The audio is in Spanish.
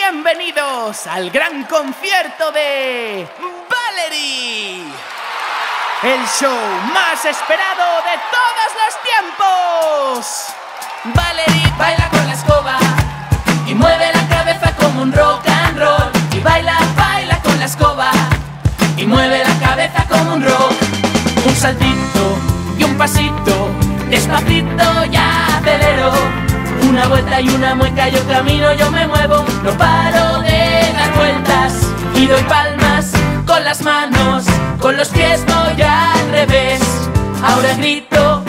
Bienvenidos al gran concierto de Valerie, el show más esperado de todos los tiempos. Valerie baila con la escoba y mueve la cabeza como un rock and roll. Y baila, baila con la escoba y mueve la cabeza como un rock. Un saltito y un pasito, despacito ya acelero. Una vuelta y una mueca, yo camino, yo me muevo. No paro de dar vueltas y doy palmas con las manos, con los pies voy al revés. Ahora grito